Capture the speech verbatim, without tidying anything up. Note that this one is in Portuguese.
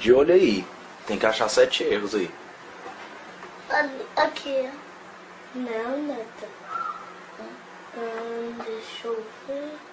de olho aí. Tem que achar sete erros aí. Aqui. Não, Neta. Hum, deixa eu ver.